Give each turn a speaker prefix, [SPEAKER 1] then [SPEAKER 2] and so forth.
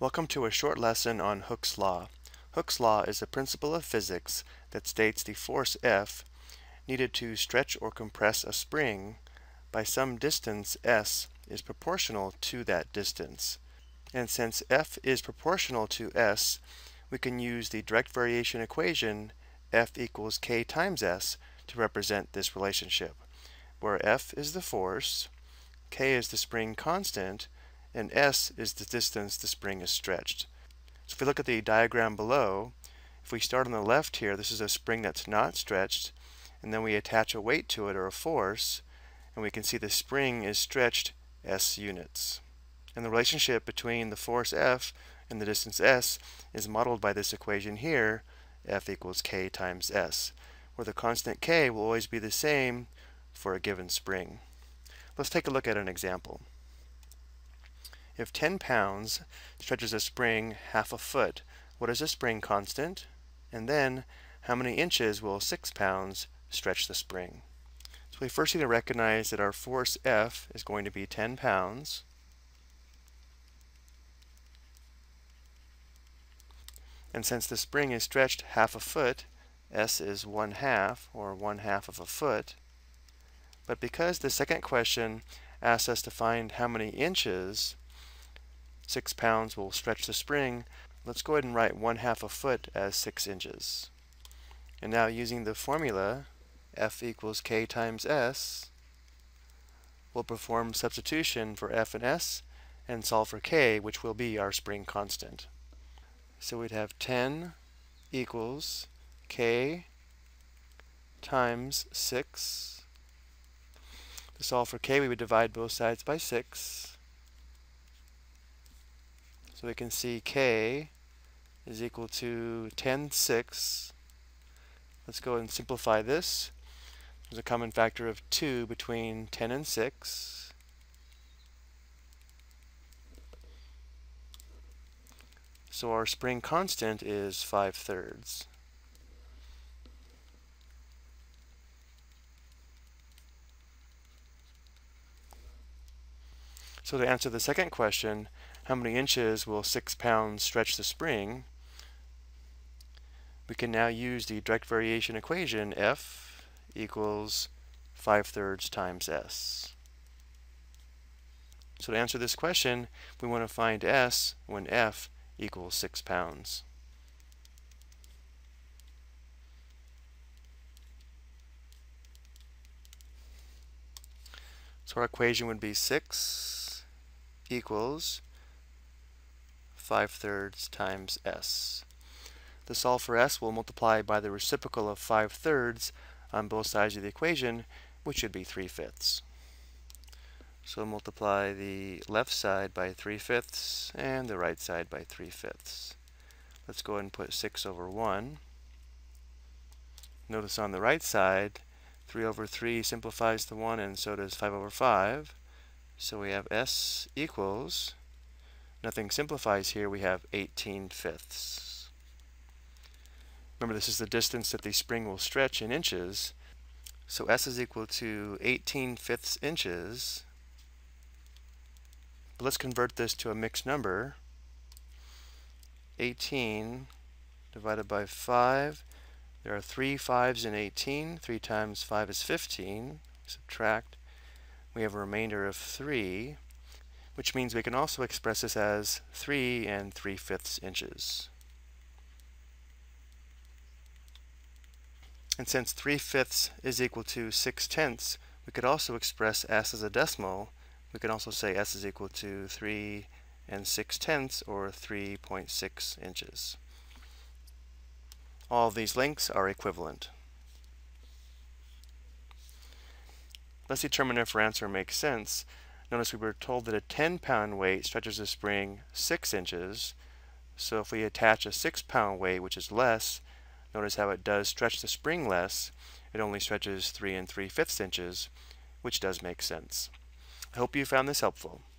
[SPEAKER 1] Welcome to a short lesson on Hooke's law. Hooke's law is a principle of physics that states the force F needed to stretch or compress a spring by some distance S is proportional to that distance. And since F is proportional to S, we can use the direct variation equation F equals K times S to represent this relationship, where F is the force, K is the spring constant, and S is the distance the spring is stretched. So if we look at the diagram below, if we start on the left here, this is a spring that's not stretched, and then we attach a weight to it, or a force, and we can see the spring is stretched S units. And the relationship between the force F and the distance S is modeled by this equation here, F equals K times S, where the constant K will always be the same for a given spring. Let's take a look at an example. If 10 pounds stretches a spring half a foot, what is the spring constant? And then, how many inches will 6 pounds stretch the spring? So we first need to recognize that our force F is going to be 10 pounds. And since the spring is stretched half a foot, S is 1/2, or 1/2 of a foot. But because the second question asks us to find how many inches 6 pounds will stretch the spring, let's go ahead and write 1/2 a foot as 6 inches. And now using the formula, F equals K times S, we'll perform substitution for F and S and solve for K, which will be our spring constant. So we'd have 10 equals K times 6. To solve for K, we would divide both sides by 6. So we can see K is equal to 10/6. Let's go ahead and simplify this. There's a common factor of 2 between 10 and 6. So our spring constant is 5/3. So to answer the second question, how many inches will 6 pounds stretch the spring? We can now use the direct variation equation F equals 5/3 times S. So to answer this question, we want to find S when F equals 6 pounds. So our equation would be 6 equals 5/3 times S. To solve for S, we'll multiply by the reciprocal of 5/3 on both sides of the equation, which should be 3/5. So multiply the left side by 3/5 and the right side by 3/5. Let's go ahead and put 6 over 1. Notice on the right side, 3 over 3 simplifies to 1, and so does 5 over 5. So we have S equals, nothing simplifies here, we have 18/5. Remember, this is the distance that the spring will stretch in inches. So S is equal to 18/5 inches. But let's convert this to a mixed number. 18 divided by 5. There are 3 5s in 18. 3 times 5 is 15. Subtract. We have a remainder of 3, which means we can also express this as 3 3/5 inches. And since 3/5 is equal to 6/10, we could also express S as a decimal. We can also say S is equal to 3 6/10, or 3.6 inches. All of these lengths are equivalent. Let's determine if our answer makes sense. Notice we were told that a 10-pound weight stretches the spring 6 inches. So if we attach a 6-pound weight, which is less, notice how it does stretch the spring less. It only stretches 3 3/5 inches, which does make sense. I hope you found this helpful.